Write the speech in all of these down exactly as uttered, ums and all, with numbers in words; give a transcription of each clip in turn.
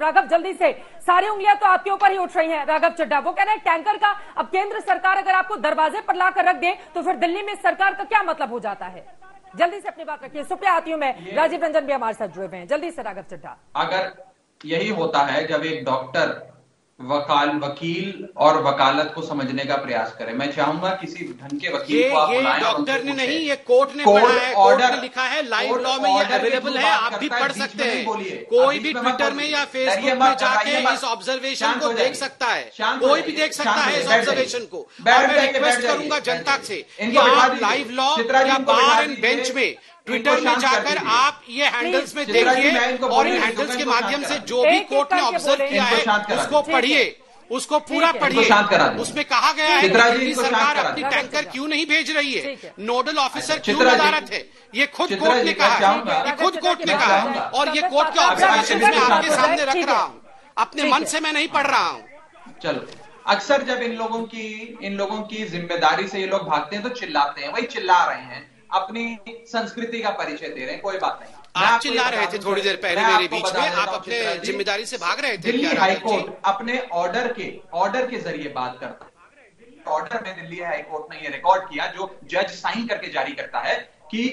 राघव जल्दी से, सारी उंगलियां तो आपके ऊपर ही उठ रही हैं। राघव चड्ढा वो कह रहे हैं टैंकर का अब केंद्र सरकार अगर आपको दरवाजे पर लाकर रख दे तो फिर दिल्ली में सरकार का क्या मतलब हो जाता है? जल्दी से अपनी बात रखिए। सुप्रिया आती हूं मैं, राजीव रंजन भी हमारे साथ जुड़े हुए हैं, जल्दी से राघव चड्ढा। अगर यही होता है जब एक डॉक्टर वकाल वकील और वकालत को समझने का प्रयास करे, मैं चाहूंगा किसी ढंग के वकील को आप बुलाएं। डॉक्टर ने नहीं, ये कोर्ट ने पढ़ा है, कोर्ट ने लिखा है, लाइव लॉ में ये अवेलेबल है, आप भी पढ़ सकते हैं। कोई भी ट्विटर में या फेसबुक में जाके इस ऑब्जर्वेशन को देख सकता है, कोई भी देख सकता है इस ऑब्जर्वेशन को। और मैं रिक्वेस्ट करूंगा जनता से कि आप लाइव लॉ या बार एंड बेंच में ट्विटर में जाकर आप ये हैंडल्स में देखिए और इन हैंडल्स के माध्यम से जो भी कोर्ट ने ऑब्जर्व किया है उसको पढ़िए, उसको पूरा पढ़िए। उसमें कहा गया है कि दिल्ली सरकार अपनी टैंकर क्यों नहीं भेज रही है, नोडल ऑफिसर क्यों नदारत है, ये खुद कोर्ट ने कहा है, ये खुद कोर्ट ने कहा है और ये कोर्ट के ऑब्जर्वेशन में आपके सामने रख रहा हूँ, अपने मन से मैं नहीं पढ़ रहा हूँ। चलो, अक्सर जब इन लोगों की इन लोगों की जिम्मेदारी से ये लोग भागते हैं तो चिल्लाते हैं, वही चिल्ला रहे हैं, अपनी संस्कृति का परिचय दे रहे हैं, कोई बात नहीं। आप चिल्ला रहे थे थोड़ी देर पहले मेरे बीच में, आप अपने जिम्मेदारी से भाग रहे थे। दिल्ली हाईकोर्ट अपने ऑर्डर के ऑर्डर के जरिए बात करता है। ऑर्डर में दिल्ली हाईकोर्ट ने ये रिकॉर्ड किया जो जज साइन करके जारी करता है कि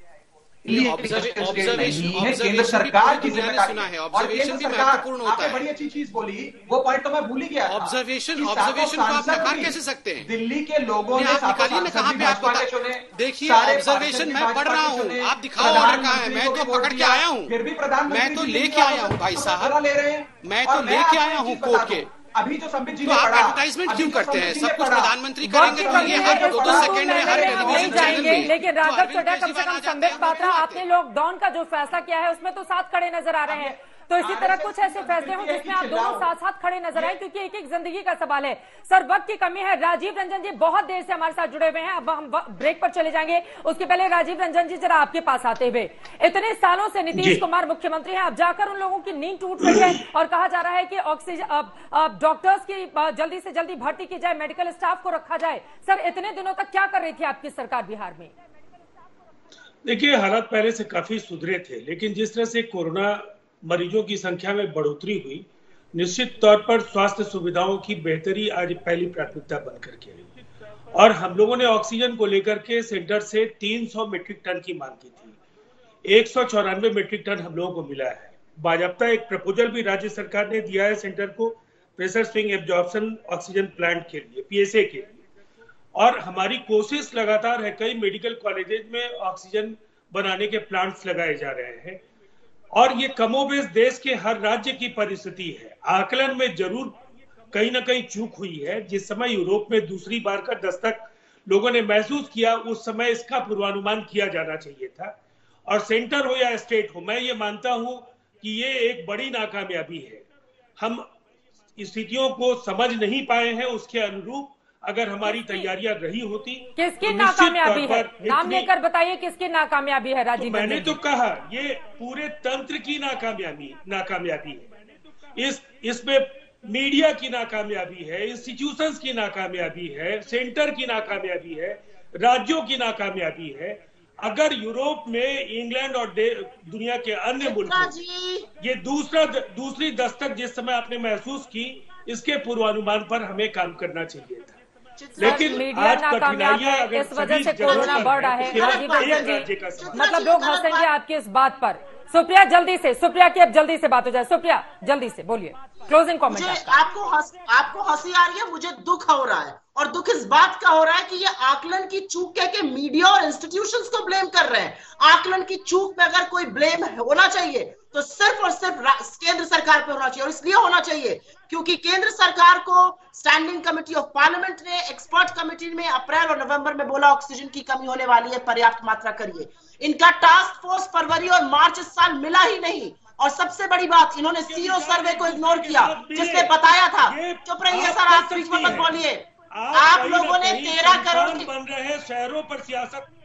केंद्र सरकार की जिम्मेदारी है। ऑब्जर्वेशन भी महत्वपूर्ण होता है। बड़ी अच्छी चीज बोली, वो पॉइंट तो मैं भूल ही गया। ऑब्जर्वेशन ऑब्जर्वेशन को आप नकार कैसे सकते हैं? दिल्ली के लोगों ने निकालिए ना, कहाँ पे आपको देखिए ऑब्जर्वेशन मैं पढ़ रहा हूँ, आप दिखाओ ऑर्डर कहाँ है, मैं तो पकड़ के आया हूँ, फिर भी प्रधानमंत्री मैं तो लेके आया हूँ भाई साहब, ले रहे हैं, मैं तो लेके आया हूँ कोर्ट के। अभी जो संबित जी तो आप एडवर्टाइजमेंट क्यों करते हैं? सब कुछ प्रधानमंत्री करेंगे तो ये हर दो दो सेकंड में हर टेलीविजन चैनल में। लेकिन राघव चड्ढा, कम से कम संबित पात्रा, आपने लॉकडाउन का जो फैसला किया है उसमें तो साथ खड़े नजर आ रहे हैं, तो इसी तरह कुछ ऐसे फैसले हों जिसमें आप दोनों साथ साथ खड़े नजर आए, क्योंकि एक एक जिंदगी का सवाल है। सर वक्त की कमी है, राजीव रंजन जी बहुत देर से हमारे साथ जुड़े हुए हैं, अब हम ब्रेक पर चले जाएंगे। उसके पहले राजीव रंजन जी जरा आपके पास आते हुए, इतने सालों से नीतीश कुमार मुख्यमंत्री हैं, अब जाकर उन लोगों की नींद टूट गई है और कहा जा रहा है कि ऑक्सीजन डॉक्टर्स की जल्दी से जल्दी भर्ती की जाए, मेडिकल स्टाफ को रखा जाए। सर इतने दिनों तक क्या कर रही थी आपकी सरकार बिहार में? देखिए, हालात पहले से काफी सुधरे थे, लेकिन जिस तरह से कोरोना मरीजों की संख्या में बढ़ोतरी हुई, निश्चित तौर पर स्वास्थ्य सुविधाओं की बेहतरी आज पहली प्राथमिकता बनकर के आई और हम लोगों ने ऑक्सीजन को लेकर के सेंटर से तीन सौ मीट्रिक टन की मांग की थी। एक सौ चौरानवे मीट्रिक टन हम लोगों को मिला है। बाजाबता एक प्रपोजल भी राज्य सरकार ने दिया है सेंटर को pressure swing absorption oxygen plant के लिए, पीएसए के लिए, और हमारी कोशिश लगातार है, कई मेडिकल कॉलेजेस में ऑक्सीजन बनाने के प्लांट्स लगाए जा रहे हैं और ये कमोबेश देश के हर राज्य की परिस्थिति है। आकलन में जरूर कहीं ना कहीं चूक हुई है। जिस समय यूरोप में दूसरी बार का दस्तक लोगों ने महसूस किया, उस समय इसका पूर्वानुमान किया जाना चाहिए था। और सेंटर हो या स्टेट हो, मैं ये मानता हूं कि ये एक बड़ी नाकामयाबी है। हम स्थितियों को समझ नहीं पाए हैं, उसके अनुरूप अगर हमारी तैयारियां रही होती। किसकी तो नाकामयाबी है? नाम लेकर बताइए किसकी नाकामयाबी है राजीव? तो मैंने तो कहा ये पूरे तंत्र की नाकामयाबी नाकामयाबी है। इस इसमें मीडिया की नाकामयाबी है, इंस्टीट्यूशंस की नाकामयाबी है, सेंटर की नाकामयाबी है, राज्यों की नाकामयाबी है। अगर यूरोप में, इंग्लैंड और दुनिया के अन्य मुल्कों ये दूसरा दूसरी दस्तक जिस समय आपने महसूस की, इसके पूर्वानुमान पर हमें काम करना चाहिए था। लेकिन मीडिया नाकामयाब है, इस वजह से कोरोना बढ़ रहा है। राजीव रंजन जी, मतलब लोग हंसेंगे आपकी इस बात पर। सुप्रिया जल्दी से, सुप्रिया की अब जल्दी से बात हो जाए। सुप्रिया जल्दी से बोलिए, क्लोजिंग कमेंट। आपको हस, आपको हंसी आ रही है, मुझे दुख हो रहा है, और दुख इस बात का हो रहा है कि ये आकलन की चूक कह के मीडिया और इंस्टीट्यूशंस को ब्लेम कर रहे हैं। आकलन की चूक पे अगर कोई ब्लेम होना चाहिए तो सिर्फ और सिर्फ केंद्र सरकार पे होना चाहिए, और इसलिए होना चाहिए क्योंकि केंद्र सरकार को स्टैंडिंग कमेटी ऑफ पार्लियामेंट ने, एक्सपर्ट कमेटी में अप्रैल और नवंबर में बोला ऑक्सीजन की कमी होने वाली है, पर्याप्त मात्रा करिए। इनका टास्क फोर्स फरवरी और मार्च इस साल मिला ही नहीं, और सबसे बड़ी बात, इन्होंने सीरो सर्वे को इग्नोर किया जिसने बताया था। चुप रहिए सर, आप बीच में मत बोलिए। आप लोगों ने तेरह करोड़ बन रहे शहरों पर सियासत